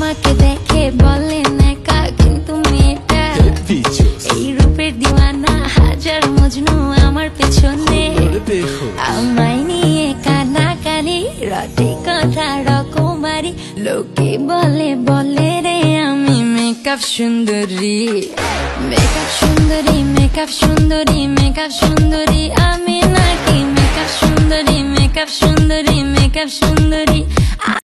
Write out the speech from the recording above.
আমাকে দেখে বলে নেকা, কিন্তু মেয়েটা এই রূপের দিওয়ানা। হাজার মজনু আমার পেছনে, আমায় নিয়ে কানাকানি, রটে কথা রকমারি। লোকে বলে বলে রে আমি মেকআপ সুন্দরী, মেকআপ সুন্দরী, মেকআপ সুন্দরী, মেকআপ সুন্দরী। আমি নাকি মেকআপ সুন্দরী, মেকআপ সুন্দরী, মেকআপ সুন্দরী।